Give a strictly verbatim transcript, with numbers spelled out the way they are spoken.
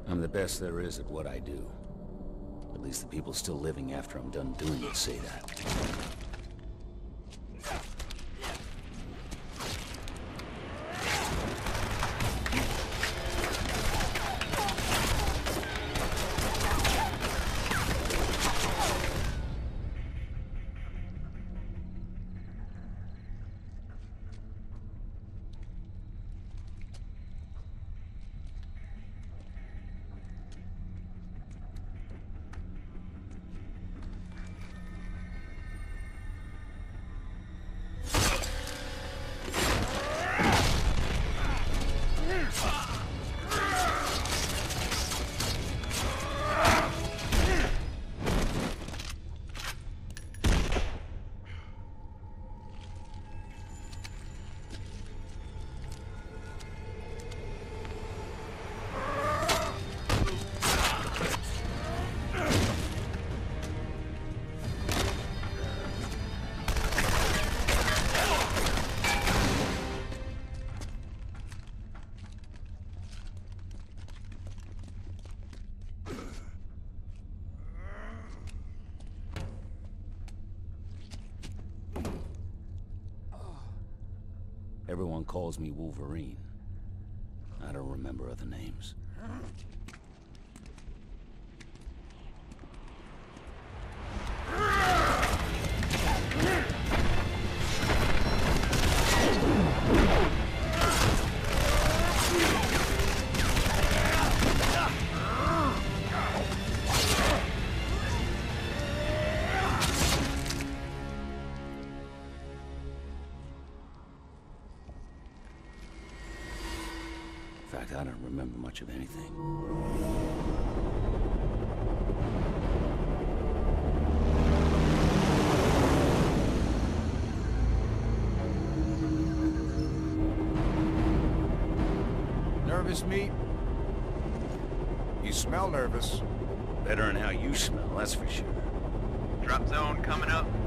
I'm the best there is at what I do. At least the people still living after I'm done doing it say that. Everyone calls me Wolverine. I don't remember other names. In fact, I don't remember much of anything. Nervous, meat? You smell nervous. Better than how you smell, that's for sure. Drop zone coming up.